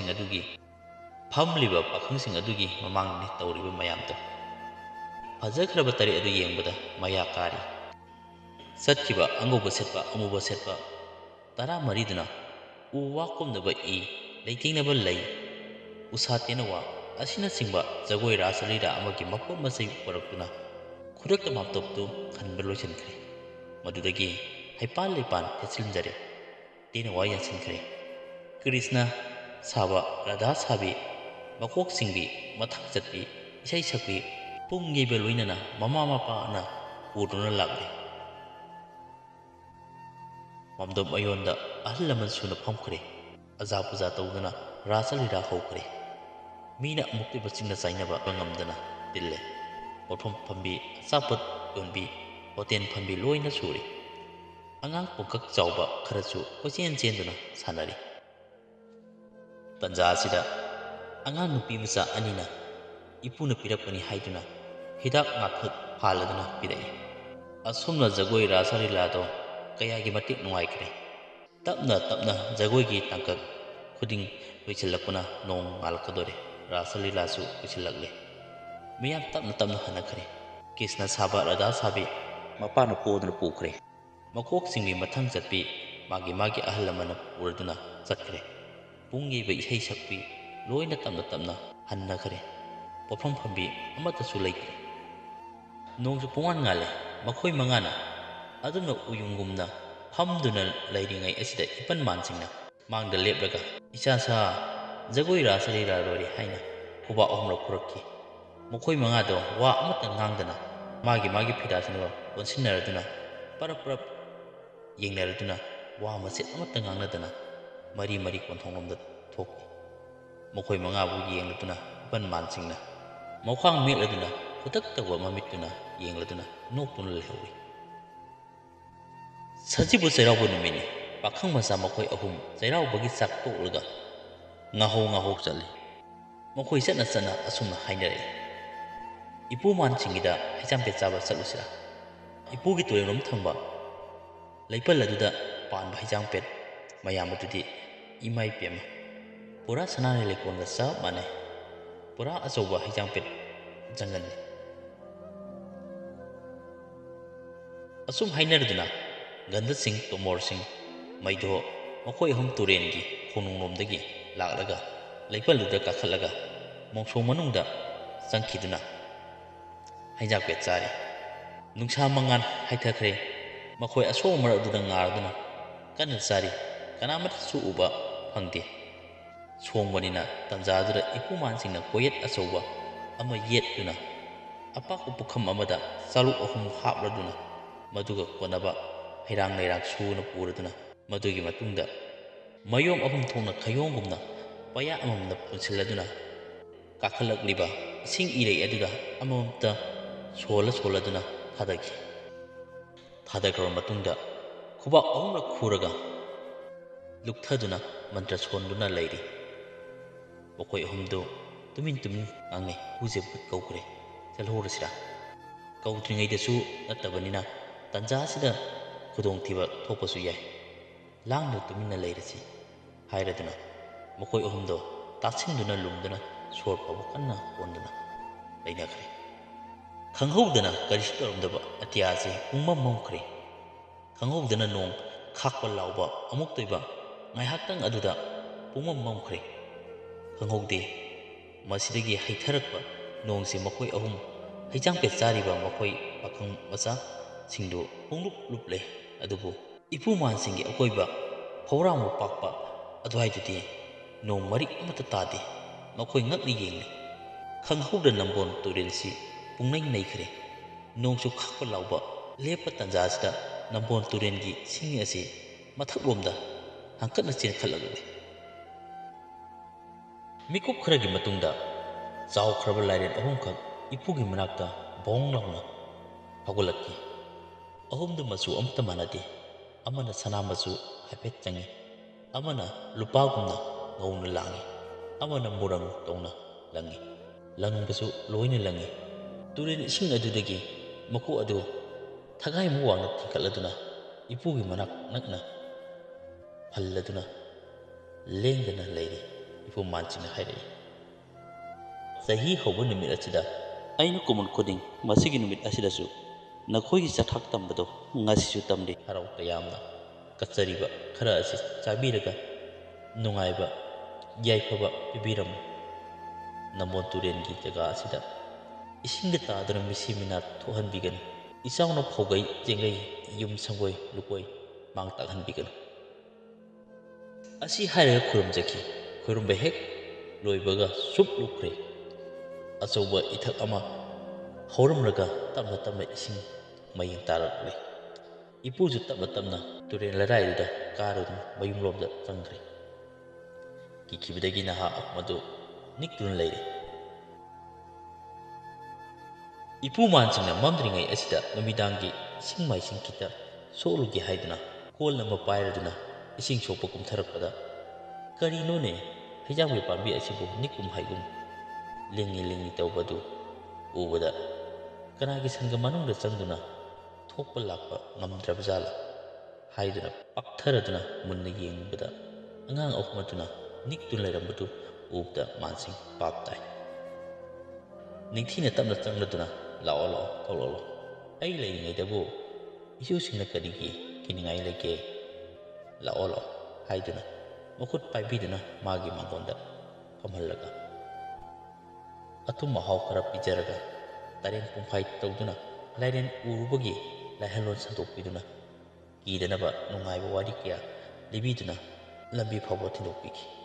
Speaker 1: ꯄꯥꯈꯪꯁꯤꯡ ꯑꯗꯨꯒꯤ ꯃꯃꯥꯡꯗꯅꯤ ꯇꯧꯔꯤꯕ ꯃꯌꯥꯝꯗꯣ꯫ ꯐꯖꯈ꯭ꯔꯕ 9 ꯑꯗꯨ ꯌꯦꯡꯕꯗ ꯃꯌꯥ ꯀꯥꯔꯤ꯫ ꯆꯠꯈꯤꯕ ꯑꯉꯧꯕ ꯁꯦꯠꯄ ꯑꯃꯨꯕ ꯁꯦꯠꯄ 13ꯗꯨꯅ ꯎ ꯋꯥ ꯀꯨꯝꯅꯕ ꯏ, ꯂꯩꯇꯦꯡꯅꯕ ꯂꯩ, ꯎꯁꯥ ꯇꯦꯅꯋꯥ ꯑꯁꯤꯅꯆꯤꯡꯕ ꯖꯒꯣꯏ ꯔꯥꯁ ꯂꯤꯂꯥ ꯑꯃꯒꯤ ꯃꯄꯣꯠ ꯃꯆꯩ ꯄꯨꯔꯛꯇꯨꯅ ꯈꯨꯗꯛꯇ ꯃꯥꯝꯇꯣꯞꯇꯨ ꯈꯟꯕ ꯂꯣꯏꯁꯤꯟꯈ꯭ꯔꯦ꯫ ꯃꯗꯨꯗꯒꯤ ꯍꯩꯄꯥꯜ ꯂꯩꯄꯥꯟ ꯊꯦꯠꯆꯤꯟꯖꯔꯦ, ꯇꯦꯅꯋꯥ ꯌꯥꯟꯁꯤꯟꯈ꯭ꯔꯦ꯫ ꯀ꯭ꯔꯤꯁꯅ ꯁꯥꯕ, ꯔꯥꯙꯥ ꯁꯥꯕꯤ, ꯃꯀꯣꯛ ꯆꯤꯡꯕꯤ, ꯃꯊꯛ ꯆꯠꯄꯤ, ꯏꯁꯩ ꯁꯛꯄꯤ ꯄꯨꯡ ꯌꯩꯕ ꯂꯣꯏꯅꯅ ꯃꯃꯥ ꯃꯄꯥꯅ ꯄꯨꯗꯨꯅ ꯂꯥꯛꯂꯦ꯫ ꯃꯥꯝꯗꯣꯞ ꯃꯌꯣꯟꯗ ꯑꯍꯜ ꯂꯃꯟ ꯁꯨꯅ ꯐꯝꯈ꯭ꯔꯦ꯫ ꯑꯖꯥ ꯄꯨꯖꯥ ꯇꯧꯗꯨꯅ ꯔꯥꯁ ꯂꯤꯂꯥ ꯍꯧꯈ꯭ꯔꯦ꯫ ꯃꯤꯅ ꯑꯃꯨꯛꯇꯣꯏꯕ ꯆꯤꯡꯅ ꯆꯥꯏꯅꯕ ꯉꯝꯗꯅ ꯇꯤꯜꯂꯦ꯫ ꯄꯣꯠꯐꯝ ꯐꯝꯕꯤ, ꯑꯆꯥꯄꯣꯠ ꯌꯣꯟꯕꯤ, ꯍꯣꯇꯦꯜ ꯐꯝꯕꯤ ꯂꯣꯏꯅ ꯁꯨꯔꯦ꯫ ꯑꯉꯥꯡ ꯄꯨꯡꯀꯛ ꯆꯥꯎꯕ ꯈꯔꯁꯨ ꯀꯣꯏꯆꯦꯟ ꯆꯦꯟꯗꯨꯅ ꯁꯥꯟꯅꯔꯤ꯫ ꯇꯟꯖꯥ ꯑꯁꯤꯗ ꯑꯉꯥꯡ ꯅꯨꯄꯤ ꯃꯆꯥ 2ꯅ ꯏꯄꯨꯅ ꯄꯤꯔꯛꯄꯅꯤ ꯍꯥꯏꯗꯨꯅ ꯍꯤꯗꯥꯛ ꯉꯥꯛꯊꯛ ꯍꯥꯜꯂꯗꯨꯅ ꯄꯤꯔꯛꯏ꯫ ꯑꯁꯨꯝꯅ ꯖꯒꯣꯏ ꯔꯥꯁ ꯂꯤꯂꯥꯗꯣ ꯀꯌꯥꯒꯤ ꯃꯇꯤꯛ ꯅꯨꯡꯉꯥꯏꯈ꯭ꯔꯦ꯫ ꯇꯞꯅ ꯇꯞꯅ ꯖꯒꯣꯏꯒꯤ ꯇꯥꯡꯀꯛ ꯈꯨꯗꯤꯡ ꯂꯣꯏꯁꯤꯜꯂꯛꯄꯅ ꯅꯣꯡ ꯉꯥꯜꯂꯛꯀꯗꯣꯔꯦ꯫ ꯔꯥꯁ ꯂꯤꯂꯥꯁꯨ ꯂꯣꯏꯁꯤꯜꯂꯛꯂꯦ꯫ ꯃꯤꯌꯥꯝ ꯇꯞꯅ ꯇꯞꯅ ꯍꯟꯅꯈ꯭ꯔꯦ꯫ ꯀ꯭ꯔꯤꯁꯅ ꯁꯥꯕ, ꯔꯥꯙꯥ ꯁꯥꯕꯤ ꯃꯄꯥꯅ ꯄꯣꯗꯨꯅ ꯄꯨꯈ꯭ꯔꯦ꯫ ꯃꯀꯣꯛ ꯆꯤꯡꯕꯤ, ꯃꯊꯪ ꯆꯠꯄꯤ ꯃꯥꯒꯤ ꯑꯍꯜ ꯂꯃꯟꯅ ꯄꯨꯔꯗꯨꯅ ꯆꯠꯈ꯭ꯔꯦ꯫ ꯄꯨꯡ ꯌꯩꯕ, ꯏꯁꯩ ꯁꯛꯄꯤ ꯂꯣꯏꯅ ꯇꯞꯅ ꯇꯞꯅ ꯍꯟꯅꯈ꯭ꯔꯦ꯫ ꯄꯣꯠꯐꯝ ꯐꯝꯕꯤ ꯑꯃꯠꯇꯁꯨ ꯂꯩꯇ꯭ꯔꯦ꯫ ꯅꯣꯡꯁꯨ ꯄꯨꯡꯉꯥꯟ ꯉꯥꯜꯂꯦ꯫ ꯃꯈꯣꯏ 5ꯅ ꯑꯗꯨꯝꯅ ꯎꯌꯨꯡꯒꯨꯝꯅ ꯐꯝꯗꯨꯅ ꯂꯩꯔꯤꯉꯩ ꯑꯁꯤꯗ ꯏꯄꯟ ꯃꯥꯟꯁꯤꯡꯅ ꯃꯥꯡꯗ ꯂꯦꯞꯂꯒ ꯏꯆꯥꯁꯥ, ꯖꯒꯣꯏ ꯔꯥꯁ ꯂꯤꯂꯥ ꯂꯣꯏꯔꯦ ꯍꯥꯏꯅ ꯈꯨꯕꯥꯛ 3ꯔꯛ ꯈꯨꯔꯛꯈꯤ꯫ ꯃꯈꯣꯏ 5ꯗꯣ ꯋꯥ ꯑꯃꯠꯇ ꯉꯥꯡꯗꯅ ꯃꯥꯒꯤ ꯐꯤꯗꯥꯁꯤꯡꯗꯣ ꯀꯣꯟꯁꯤꯟꯅꯔꯗꯨꯅ ꯄꯔꯞ ꯄꯔꯞ ꯌꯦꯡꯅꯔꯗꯨꯅ ꯋꯥ ꯃꯆꯦꯠ ꯑꯃꯠꯇ ꯉꯥꯡꯅꯗꯅ ꯃꯔꯤ ꯀꯣꯟꯊꯣꯡꯂꯣꯝꯗ ꯊꯣꯛꯈꯤ꯫ ꯃꯈꯣꯏ 5ꯕꯨ ꯌꯦꯡꯂꯗꯨꯅ ꯏꯄꯟ ꯃꯥꯟꯁꯤꯡꯅ ꯃꯈ꯭ꯋꯥꯡ ꯃꯦꯠꯂꯗꯨꯅ ꯈꯨꯗꯛ ꯇꯧꯕ ꯃꯃꯤꯠꯇꯨꯅ ꯌꯦꯡꯂꯗꯨꯅ ꯅꯣꯛꯇꯨꯅ ꯂꯩꯍꯧꯏ꯫ ꯁꯖꯤꯕꯨ ꯆꯩꯔꯥꯎꯕ ꯅꯨꯃꯤꯠꯅꯤ꯫ ꯄꯥꯈꯪ ꯃꯆꯥ ꯃꯈꯣꯏ 3 ꯆꯩꯔꯥꯎꯕꯒꯤ ꯆꯥꯛ ꯇꯣꯛꯂꯒ ꯉꯥꯍꯧ ꯆꯠꯂꯤ꯫ ꯃꯈꯣꯏ ꯆꯠꯅ ꯑꯁꯨꯝꯅ ꯍꯥꯏꯅꯔꯛꯏ꯫ ꯏꯄꯨ ꯃꯥꯟꯁꯤꯡꯒꯤꯗ ꯍꯩꯖꯥꯝꯄꯦꯠ ꯆꯥꯕ ꯆꯠꯂꯨꯁꯤꯔꯥ? ꯏꯄꯨꯒꯤ ꯇꯨꯔꯦꯜꯔꯣꯝ ꯊꯪꯕ ꯂꯩꯄꯜ ꯑꯗꯨꯗ ꯄꯥꯟꯕ ꯍꯩꯖꯥꯝꯄꯦꯠ ꯃꯌꯥꯝ ꯑꯗꯨꯗꯤ ꯏꯃꯥꯏ ꯄꯦꯝꯃ ꯄꯨꯔꯥ ꯁꯅꯥꯔꯩ ꯂꯩꯀꯣꯜꯒ ꯆꯞ ꯃꯥꯟꯅꯩ꯫ ꯄꯨꯔꯥ ꯑꯆꯧꯕ ꯍꯩꯖꯥꯝꯄꯦꯠ ꯖꯪꯒꯜꯅꯤ꯫ ꯑꯁꯨꯝ ꯍꯥꯏꯅꯔꯗꯨꯅ ꯒꯟꯙꯁꯤꯡ ꯇꯣꯃꯣꯔꯁꯤꯡ ꯃꯩꯙꯣ ꯃꯈꯣꯏ ꯑꯍꯨꯝ ꯇꯨꯔꯦꯟꯒꯤ ꯈꯣꯡꯅꯨꯡꯂꯣꯝꯗꯒꯤ ꯂꯥꯛꯂꯒ ꯂꯩꯄꯜꯗꯨꯗ ꯀꯥꯈꯠꯂꯒ ꯃꯣꯡꯁꯣꯡ ꯃꯅꯨꯡꯗ ꯆꯪꯈꯤꯗꯨꯅ ꯍꯩꯖꯥꯝꯄꯦꯠ ꯆꯥꯔꯤ꯫ ꯅꯨꯡꯁꯥ ꯃꯉꯥꯜ ꯍꯥꯏꯊꯈ꯭ꯔꯦ꯫ ꯃꯈꯣꯏ ꯑꯁꯣꯡ ꯃꯔꯛ ꯑꯗꯨꯗ ꯉꯥꯔꯗꯨꯅ ꯀꯟꯅ ꯆꯥꯔꯤ꯫ ꯀꯅꯥꯃꯠꯇꯁꯨ ꯎꯕ ꯐꯪꯗꯦ꯫ ꯁꯣꯡꯕꯅꯤꯅ ꯇꯟꯖꯥꯗꯨꯗ ꯏꯄꯨꯃꯥꯟꯁꯤꯡꯅ ꯀꯣꯌꯦꯠ ꯑꯆꯧꯕ ꯑꯃ ꯌꯦꯠꯇꯨꯅ ꯑꯄꯥꯛꯄ ꯄꯨꯈꯝ ꯑꯃꯗ ꯆꯥꯂꯨꯛ ꯑꯍꯨꯝ ꯍꯥꯞꯂꯗꯨꯅ ꯃꯗꯨꯒ ꯀꯣꯟꯅꯕ ꯍꯩꯔꯥꯡ ꯂꯩꯔꯥꯡ ꯁꯨꯅ ꯄꯨꯔꯗꯨꯅ ꯃꯗꯨꯒꯤ ꯃꯇꯨꯡꯗ ꯃꯌꯣꯝ ꯑꯍꯨꯝ ꯊꯣꯛꯅ ꯈꯌꯣꯡꯒꯨꯝꯅ ꯄꯌꯥ ꯑꯃꯃꯝꯅ ꯄꯨꯟꯁꯤꯜꯂꯗꯨꯅ ꯀꯥꯈꯠꯂꯛꯂꯤꯕ ꯏꯁꯤꯡ ꯏꯔꯩ ꯑꯗꯨꯗ ꯑꯃꯃꯝꯇ ꯁꯣꯜꯂꯗꯨꯅ ꯊꯥꯗꯈꯤ꯫ ꯊꯥꯗꯈ꯭ꯔꯕ ꯃꯇꯨꯡꯗ ꯈꯨꯕꯥꯛ ꯑꯍꯨꯝꯂꯛ ꯈꯨꯔꯒ ꯂꯨꯛꯊꯗꯨꯅ ꯃꯟꯇ꯭ꯔ ꯁꯣꯟꯗꯨꯅ ꯂꯩꯔꯤ꯫ ꯃꯈꯣꯏ ꯑꯍꯨꯝꯗꯨ ꯇꯨꯃꯤꯟ ꯉꯥꯡꯅꯩ꯫ ꯏꯄꯨꯁꯦ ꯚꯨꯠ ꯀꯧꯈ꯭ꯔꯦ, ꯆꯠꯍꯧꯔꯁꯤꯔꯥ? ꯀꯧꯗ꯭ꯔꯤꯉꯩꯗꯁꯨ ꯅꯠꯇꯕꯅꯤꯅ ꯇꯟꯖꯥꯁꯤꯗ ꯈꯨꯗꯣꯡꯊꯤꯕ ꯊꯣꯛꯄꯁꯨ ꯌꯥꯏ꯫ ꯂꯥꯡꯗ ꯇꯨꯃꯤꯟꯅ ꯂꯩꯔꯁꯤ ꯍꯥꯏꯔꯗꯨꯅ ꯃꯈꯣꯏ ꯑꯍꯨꯝꯗꯣ ꯇꯥꯁꯤꯟꯗꯨꯅ ꯂꯨꯝꯗꯨꯅ ꯁꯣꯔ ꯐꯥꯎꯕ ꯀꯟꯅ ꯍꯣꯟꯗꯨꯅ ꯂꯩꯅꯈ꯭ꯔꯦ꯫ ꯈꯪꯍꯧꯗꯅ ꯀꯔꯤꯁꯨ ꯇꯧꯔꯝꯗꯕ ꯑꯇꯤꯌꯥꯁꯦ ꯄꯨꯡꯃꯝ ꯃꯝꯈ꯭ꯔꯦ꯫ ꯈꯪꯍꯧꯗꯅ ꯅꯣꯡ ꯈꯥꯛꯄ ꯂꯥꯎꯕ ꯑꯃꯨꯛꯇꯣꯏꯕ ꯉꯥꯏꯍꯥꯛꯇꯪ ꯑꯗꯨꯗ ꯄꯨꯡꯃꯝ ꯃꯝꯈ꯭ꯔꯦ꯫ ꯈꯪꯍꯧꯗꯦ ꯃꯁꯤꯗꯒꯤ ꯍꯩꯊꯔꯛꯄ ꯅꯣꯡꯁꯤ ꯃꯈꯣꯏ ꯑꯍꯨꯝ ꯍꯩꯖꯥꯝꯄꯦꯠ ꯆꯥꯔꯤꯕ ꯃꯈꯣꯏ ꯄꯥꯈꯪ ꯃꯆꯥꯁꯤꯡꯗꯨ ꯄꯨꯡꯂꯨꯞ ꯂꯨꯞꯂꯦ꯫ ꯑꯗꯨꯕꯨ ꯏꯄꯨꯃꯥꯟꯁꯤꯡꯒꯤ ꯑꯀꯣꯏꯕ ꯐꯧꯔꯥꯡꯕ ꯄꯥꯛꯄ ꯑꯗꯨꯋꯥꯏꯗꯨꯗꯤ ꯅꯣꯡ ꯃꯔꯤꯛ ꯑꯃꯠꯇ ꯇꯥꯗꯦ꯫ ꯃꯈꯣꯏ ꯉꯛꯅ ꯌꯦꯡꯂꯤ꯫ ꯈꯪꯍꯧꯗ ꯅꯝꯕꯣꯜ ꯇꯨꯔꯦꯜꯁꯤ ꯄꯨꯡꯅꯩ ꯅꯩꯈ꯭ꯔꯦ꯫ ꯅꯣꯡꯁꯨ ꯈꯥꯛꯄ ꯂꯥꯎꯕ ꯂꯦꯞꯄ ꯇꯟꯖꯥꯁꯤꯗ ꯅꯝꯕꯣꯜ ꯇꯨꯔꯦꯜꯒꯤ ꯏꯁꯤꯡ ꯑꯁꯤ ꯃꯊꯛꯂꯣꯝꯗ ꯍꯪꯀꯠꯅ ꯆꯦꯟꯈꯠꯂꯛꯂꯤ꯫ ꯃꯤꯀꯨꯞ ꯈꯔꯒꯤ ꯃꯇꯨꯡꯗ ꯆꯥꯎꯈ꯭ꯔꯕ ꯂꯥꯏꯔꯦꯟ ꯑꯍꯨꯝꯈꯛ ꯏꯄꯨꯒꯤ ꯃꯅꯥꯛꯇ ꯕꯣꯡ ꯂꯥꯎꯅ ꯐꯥꯎꯒꯠꯂꯛꯈꯤ꯫ ꯑꯍꯨꯝꯗꯨ ꯃꯆꯨ ꯑꯃꯠꯇ ꯃꯥꯟꯅꯗꯦ꯫ ꯑꯃꯅ ꯁꯅꯥ ꯃꯆꯨ ꯍꯥꯏꯐꯦꯠ ꯆꯪꯏ, ꯑꯃꯅ ꯂꯨꯄꯥꯒꯨꯝꯅ ꯉꯧꯅ ꯂꯥꯡꯏ, ꯑꯃꯅ ꯃꯨꯔꯪ ꯇꯧꯅ ꯂꯪꯏ꯫ ꯂꯪꯕꯁꯨ ꯂꯣꯏꯅ ꯂꯪꯏ꯫ ꯇꯨꯔꯦꯜ ꯏꯁꯤꯡ ꯑꯗꯨꯗꯒꯤ ꯃꯀꯨ ꯑꯗꯨ ꯊꯒꯥꯏꯃꯨꯛ ꯋꯥꯡꯅ ꯊꯤꯡꯀꯠꯂꯗꯨꯅ ꯏꯄꯨꯒꯤ ꯃꯅꯥꯛ ꯅꯛꯅ ꯐꯜꯂꯗꯨꯅ ꯂꯦꯡꯗꯅ ꯂꯩꯔꯤ꯫ ꯏꯄꯨꯃꯥꯟꯁꯤꯡꯅ ꯍꯥꯏꯔꯛꯏ, ꯆꯍꯤ ꯍꯧꯕ ꯅꯨꯃꯤꯠ ꯑꯁꯤꯗ ꯑꯩꯅ ꯀꯨꯝꯑꯣꯟ ꯈꯨꯗꯤꯡ ꯃꯁꯤꯒꯤ ꯅꯨꯃꯤꯠ ꯑꯁꯤꯗꯁꯨ ꯅꯈꯣꯏꯒꯤ ꯆꯥꯛꯊꯥꯛ ꯇꯝꯕꯗꯣ ꯉꯁꯤꯁꯨ ꯇꯝꯂꯤ꯫ ꯍꯔꯥꯎ ꯇꯌꯥꯝꯅ ꯀꯠꯆꯔꯤꯕ ꯈꯔ ꯑꯁꯤ ꯆꯥꯕꯤꯔꯒ ꯅꯨꯡꯉꯥꯏꯕ ꯌꯥꯏꯐꯕ ꯄꯤꯕꯤꯔꯝꯃꯨ꯫ ꯅꯝꯕꯣꯜ ꯇꯨꯔꯦꯜꯒꯤ ꯖꯒꯥ ꯑꯁꯤꯗ ꯏꯁꯤꯡꯒ ꯇꯥꯗꯨꯅ ꯃꯤꯁꯤ ꯃꯤꯅꯥ ꯊꯣꯛꯍꯟꯕꯤꯒꯅꯨ꯫ ꯏꯆꯥꯎꯅ ꯐꯧꯒꯩ ꯆꯦꯡꯒꯩ ꯌꯨꯝ ꯁꯪꯒꯣꯏ ꯂꯨꯀꯣꯏ ꯃꯥꯡ ꯇꯥꯛꯍꯟꯕꯤꯒꯅꯨ꯫ ꯑꯁꯤ ꯍꯥꯏꯔꯒ ꯈꯨꯔꯨꯝꯖꯈꯤ꯫ ꯈꯨꯔꯨꯝꯕ ꯍꯦꯛ ꯂꯣꯏꯕꯒ ꯆꯨꯞ ꯂꯨꯞꯈ꯭ꯔꯦ꯫ ꯑꯆꯧꯕ ꯏꯊꯛ ꯑꯃ ꯍꯧꯔꯝꯂꯒ ꯇꯞꯅ ꯇꯞꯅ ꯏꯁꯤꯡ ꯃꯌꯦꯡ ꯇꯥꯔꯛꯂꯤ꯫ ꯏꯄꯨꯁꯨ ꯇꯞꯅ ꯇꯞꯅ ꯇꯨꯔꯦꯜ ꯂꯩꯔꯥꯏꯗꯨꯗ ꯀꯥꯔꯗꯨꯅ ꯃꯌꯨꯝꯂꯣꯝꯗ ꯆꯪꯈ꯭ꯔꯦ꯫ ꯀꯤꯈꯤꯕꯗꯒꯤ ꯅꯍꯥ ꯑꯍꯨꯝ ꯑꯗꯨ ꯅꯤꯛꯇꯨꯅ ꯂꯩꯔꯤ꯫ ꯏꯄꯨꯃꯥꯟꯁꯤꯡꯅ ꯃꯝꯗ꯭ꯔꯤꯉꯩ ꯑꯁꯤꯗ ꯅꯨꯃꯤꯗꯥꯡꯒꯤ ꯏꯁꯤꯡ ꯃꯥꯏꯁꯤꯡ ꯈꯤꯇ ꯁꯣꯛꯂꯨꯒꯦ ꯍꯥꯏꯗꯨꯅ ꯀꯣꯜ ꯑꯃ ꯄꯥꯏꯔꯗꯨꯅ ꯏꯁꯤꯡ ꯁꯣꯛꯄ ꯀꯨꯝꯊꯔꯛꯄꯗ ꯀꯔꯤꯅꯣꯅꯦ, ꯍꯩꯖꯥꯝꯄꯦꯠ ꯄꯥꯝꯕꯤ ꯑꯁꯤꯕꯨ ꯅꯤꯛꯀꯨꯝ ꯍꯥꯏꯒꯨꯝ ꯂꯤꯡꯉꯤ ꯇꯧꯕꯗꯨ ꯎꯕꯗ ꯀꯅꯥꯒꯤ ꯁꯪꯒ ꯃꯅꯨꯡꯗ ꯆꯪꯗꯨꯅ ꯊꯣꯛꯄ ꯂꯥꯛꯄ ꯉꯝꯗ꯭ꯔꯕꯖꯥꯠꯂꯥ ꯍꯥꯏꯗꯨꯅ ꯄꯥꯛꯊꯔꯗꯨꯅ ꯃꯨꯟꯅ ꯌꯦꯡꯕꯗ ꯑꯉꯥꯡ ꯑꯍꯨꯝ ꯑꯗꯨꯅ ꯅꯤꯛꯇꯨꯅ ꯂꯩꯔꯝꯕꯗꯨ ꯎꯕꯗ ꯃꯥꯟꯁꯤꯡ ꯄꯥꯞ ꯇꯥꯏ꯫ ꯅꯤꯡꯊꯤꯅ ꯇꯞꯅ ꯆꯪꯂꯗꯨꯅ ꯂꯥꯛꯑꯣ ꯊꯣꯛꯂꯛꯑꯣ, ꯑꯩ ꯂꯩꯔꯤꯉꯩꯗꯕꯨ ꯏꯁꯨꯁꯤꯡꯅ ꯀꯔꯤꯒꯤ ꯀꯤꯅꯤꯡꯉꯥꯏ ꯂꯩꯒꯦ? ꯂꯥꯛꯑꯣ ꯍꯥꯏꯗꯨꯅ ꯃꯈꯨꯠ ꯄꯥꯏꯕꯤꯗꯨꯅ ꯃꯥꯒꯤ ꯃꯥꯡꯒꯣꯟꯗ ꯐꯝꯍꯜꯂꯒ ꯑꯊꯨꯝ ꯑꯍꯥꯎ ꯈꯔ ꯄꯤꯖꯔꯒ ꯇꯔꯦꯡ ꯄꯨꯡꯐꯥꯏ ꯇꯧꯗꯨꯅ ꯂꯥꯏꯔꯦꯟ ꯎꯔꯨꯕꯒꯤ ꯂꯥꯏꯍꯜꯂꯣꯟ ꯁꯟꯗꯣꯛꯄꯤꯗꯨꯅ ꯀꯤꯗꯅꯕ ꯅꯨꯡꯉꯥꯏꯕ ꯋꯥꯔꯤ ꯀꯌꯥ ꯂꯤꯕꯤꯗꯨꯅ ꯂꯝꯕꯤ ꯐꯥꯎꯕ ꯊꯤꯟꯗꯣꯛꯄꯤꯈꯤ꯫